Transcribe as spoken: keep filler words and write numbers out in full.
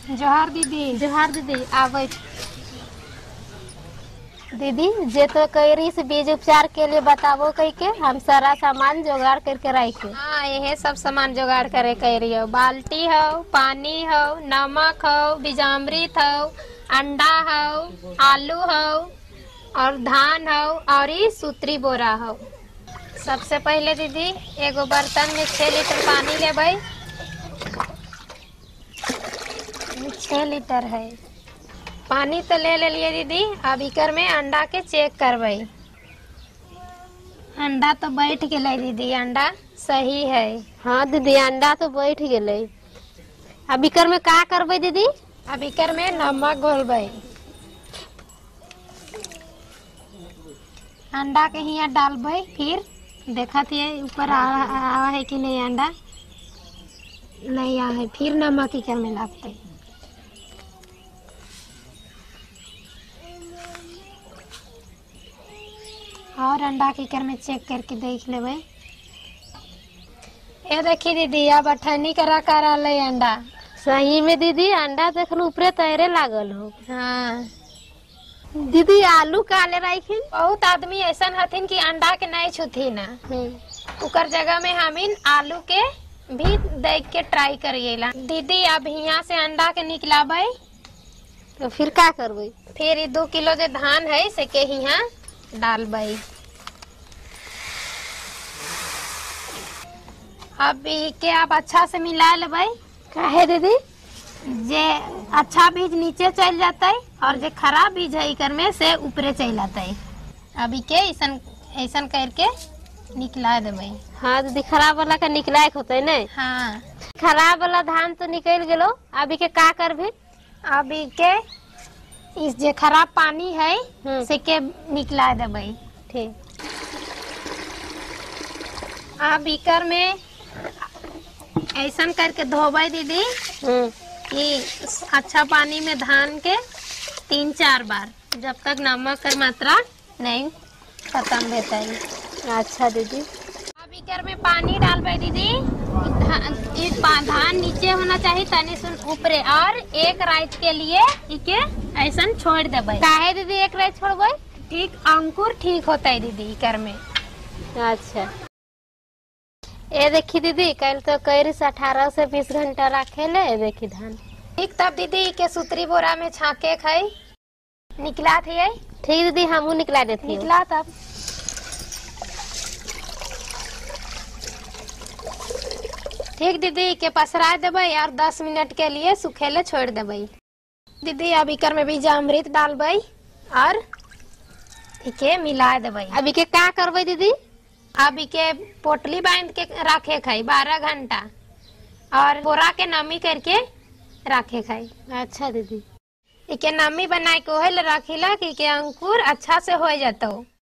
जोहार दीदी। जोहार दीदी। आवे दीदी जे तो कैरी से बीज उपचार के लिए बतावो कई के हम सारा सामान जुगाड़ करके रखे। हाँ यही सब सामान जुगाड़ करे कैरी हो। बाल्टी हो, पानी हो, नमक हो, बीजामृत हो, अंडा हो, आलू हो और धान हो और ये सूत्री बोरा हो। सबसे पहले दीदी एगो बर्तन में छह लीटर पानी लेबै। छह लीटर है पानी तो ले ले लिए दीदी। अब इकर में अंडा के चेक करबै। अंडा तो बैठ गए दीदी, अंडा सही है। हाँ दीदी अंडा तो बैठ गए। अब इकर में का करबै दीदी? अब इकर में नमक घोलबै। अंडा के हिया डालबै, फिर देखत है ऊपर आवा है कि नहीं। अंडा नहीं आ है, फिर नमक इकर में लगते। और अंडा के इकर में चेक करके देख लेबै। ये देखी दीदी अब अठन्नी करा कर अंडा। सही में दीदी अंडा देखल ऊपरे तैरे लागल हो। हाँ दीदी आलू काले रखी। बहुत आदमी ऐसा हथिन कि अंडा के नहीं छुथी ना, उकर जगह में हमीन आलू के भी देख के ट्राई करिएला। दीदी अब यहाँ से अंडा के निकलाबै तो फिर का करबै? फिर दो किलो जो धान है से के यहाँ डालबै। अब के अब अच्छा से मिला लेबै। काहे दीदी? जे अच्छा बीज नीचे चल जाता है और जे खराब बीज है इकर में से ऊपरे चल जाता है। अभी के ऐसन ऐसन करके निकला देबै। हाँ दीदी खराब वाला का निकलाए होता है नहीं? हाँ खराब वाला धान तो निकल गेलो। अभी के का करबे? अभी के इस जे खराब पानी है से के निकला देबै। ठीक। अब इकर में ऐसन करके धोबै दीदी कि अच्छा पानी में धान के तीन चार बार, जब तक नमक की मात्रा नहीं खत्म होता है। अच्छा दीदी। अब इकर में पानी डालबै दीदी। धा, धान नीचे होना चाहिए तनी सुन ऊपरे, और एक रात के लिए इके ऐसन छोड़ देबै। काहे दीदी एक रात छोड़बै? ठीक अंकुर ठीक होता है दीदी इकर में। अच्छा ये देखी दीदी कल तो कैरी से अठारह से बीस घंटा रखे ले। देखी धान ठीक। तब दीदी के सूत्री बोरा में छाके खाई निकला थे। ठीक दीदी हमू निकला देती। निकला तब ठीक दीदी के पसरा देबै और दस मिनट के लिए सूखेले छोड़ देबै। दीदी अब इकर में बीजामृत डालबै और इके मिला देबै। अभी के का करबै दीदी? अब इके पोटली बांध के रखे खाई बारह घंटा और बोरा के नमी करके रखे खाई। अच्छा दीदी। इके नमी बनाए के ओहे रखिला कि के अंकुर अच्छा से हो जाता हो।